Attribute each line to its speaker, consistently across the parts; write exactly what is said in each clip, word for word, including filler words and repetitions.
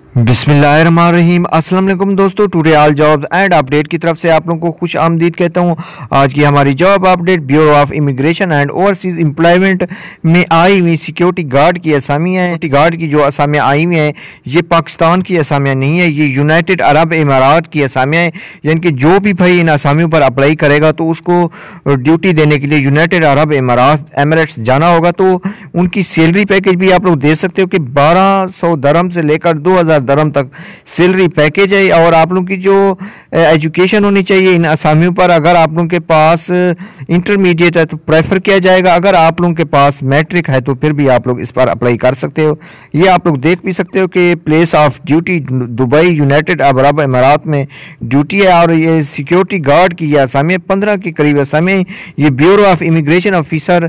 Speaker 1: बिस्मिल्लाहिर्रहमानिर्रहीम। अस्सलाम वालेकुम दोस्तों, today all jobs and update की तरफ से आप लोगों को खुश आमदीद कहता हूँ। आज की हमारी job update bureau of immigration and overseas employment में आई हुई सिक्योरिटी गार्ड की असामियाँ हैं। सिक्योरिटी गार्ड की जो असामियाँ आई हुई हैं ये पाकिस्तान की असामियाँ नहीं है, ये यूनाइटेड अरब इमारात की असामियाँ हैं। यानी कि जो भी भाई इन असामियों पर अप्लाई करेगा तो उसको ड्यूटी देने के लिए यूनाइटेड अरब इमारात एमिरेट्स जाना होगा। तो उनकी सैलरी पैकेज भी आप लोग देख सकते हो कि बारह सौ दरम से लेकर दो हज़ार दरम तक सैलरी पैकेज है। और आप लोगों की जो एजुकेशन होनी चाहिए इन असामियों पर, अगर आप लोगों के पास इंटरमीडिएट है तो प्रेफर किया जाएगा, अगर आप लोगों के पास मैट्रिक है तो फिर भी आप लोग इस पर अप्लाई कर सकते हो। ये आप लोग देख भी सकते हो कि place of duty Dubai United Arab Emirates में ड्यूटी है। और ये सिक्योरिटी गार्ड की ये असामी पंद्रह के करीब असामी, ये bureau of immigration officer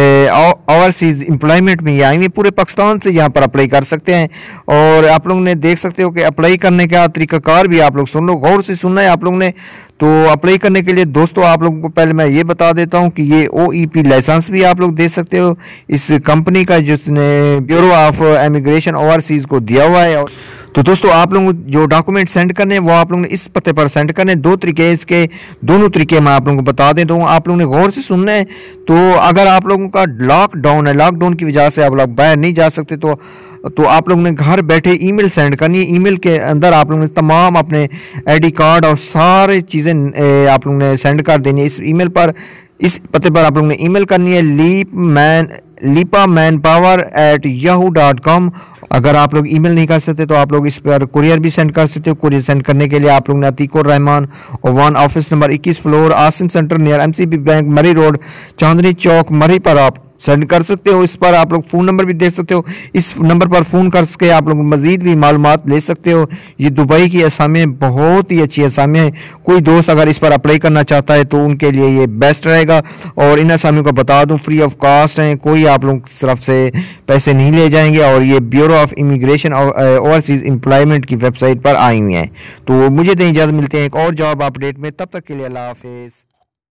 Speaker 1: overseas employment में ये आएंगे। पूरे पाकिस्तान से यहाँ पर अप्लाई कर सकते हैं। और आप लोग ने देख सकते हो कि अप्लाई करने का तरीकाकार भी आप लोग सुन लो, गौर से सुनना है आप लोग ने। तो अप्लाई करने के लिए दोस्तों आप लोगों को पहले मैं ये बता देता हूँ कि ये ओ ई पी लाइसेंस भी आप लोग दे सकते हो इस कंपनी का जिसने ब्यूरो ऑफ इमिग्रेशन ओवरसीज को दिया हुआ है। तो दोस्तों आप लोग जो डॉक्यूमेंट सेंड करने हैं वो आप लोगों ने इस पते पर सेंड करने हैं। दो तरीके इसके, दोनों तरीके मैं आप लोगों को बता देता हूँ, आप लोगों ने गौर से सुनना है। तो अगर आप लोगों का लॉकडाउन है, लॉकडाउन की वजह से आप लोग बाहर नहीं जा सकते, तो तो आप लोगों ने घर बैठे ईमेल सेंड करनी है। ईमेल के अंदर आप लोगों ने तमाम अपने आईडी कार्ड और सारी चीज़ें आप लोगों ने सेंड कर देनी है इस ईमेल पर। इस पते पर आप लोगों ने ईमेल करनी है लीप मैन लीपा manpower at Yahoo dot com. अगर आप लोग ईमेल नहीं कर सकते तो आप लोग इस पर कुरियर भी सेंड कर सकते हो। कुरियर सेंड करने के लिए आप लोग ने अतीकुर रहमान और वन ऑफिस नंबर इक्कीस floor Asim center near M C B bank Murree road Chandni Chowk Murree पर आप सेंड कर सकते हो। इस पर आप लोग फ़ोन नंबर भी दे सकते हो, इस नंबर पर फ़ोन करके आप लोग मज़ीद भी मालूमात ले सकते हो। ये दुबई की असामी बहुत ही अच्छी असामी है। कोई दोस्त अगर इस पर अप्लाई करना चाहता है तो उनके लिए ये बेस्ट रहेगा। और इन असामियों को बता दूं फ्री ऑफ कास्ट हैं, कोई आप लोग की तरफ से पैसे नहीं ले जाएंगे। और ये ब्यूरो ऑफ इमिग्रेशन और ओवरसीज़ एम्प्लॉयमेंट की वेबसाइट पर आई हुई हैं। तो मुझे दें इजाज़त, मिलते हैं एक और जॉब अपडेट में, तब तक के लिए अल्लाह हाफिज़।